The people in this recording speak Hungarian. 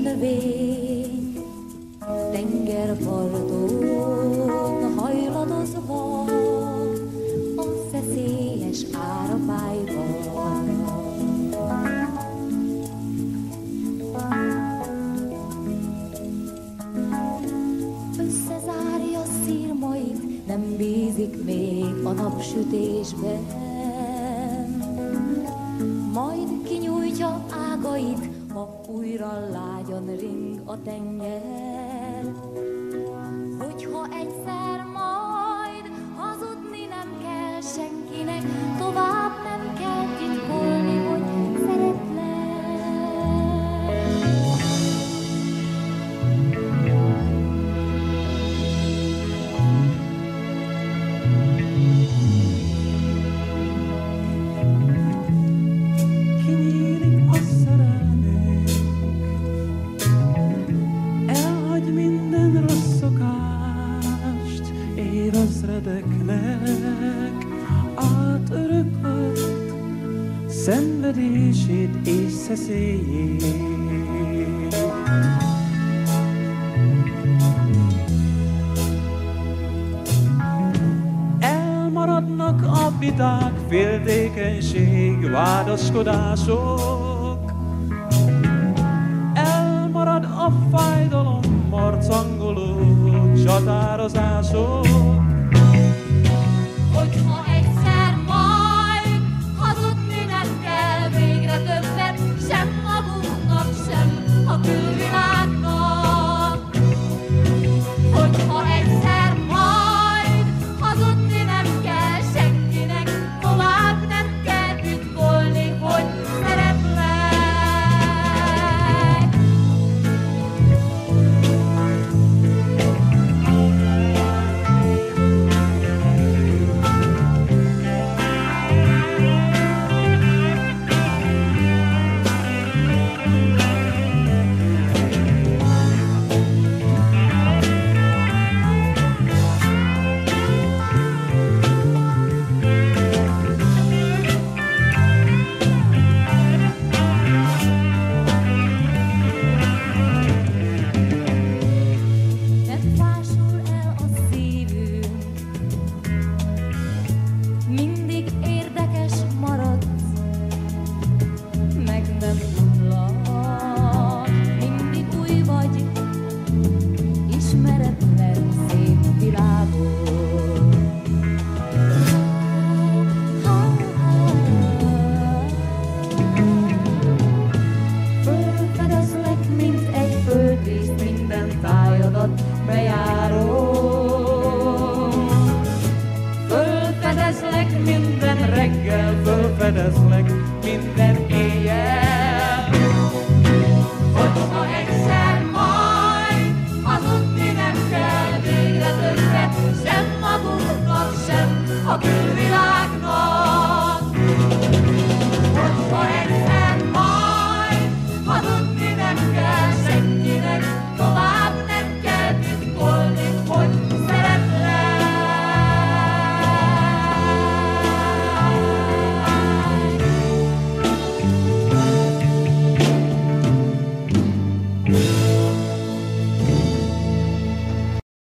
növény, tengerparton hajladozva, a feszélyes árapályban. Összezárja szirmait, nem bízik még a napsütésben, majd kinyújtja ágait, ha újra lágyan ring a tenger. Hogyha egyszer majd hazudni nem kell senkinek, tovább nem kell titkolni, hogy szeretlek. Átörökölt szenvedését és szeszélyét. Elmaradnak a viták, féltékenység, vádaskodások. Elmarad a fájdalom, marcangoló csatározások. Hogyha egyszer majd hazudni nem kell végre többet, sem magunknak, sem a külvilágnak. Hogyha egyszer majd hazudni nem kell senkinek, tovább nem kell titkolni, hogy szeretlek. Fölfedezlek minden reggel, fölfedezlek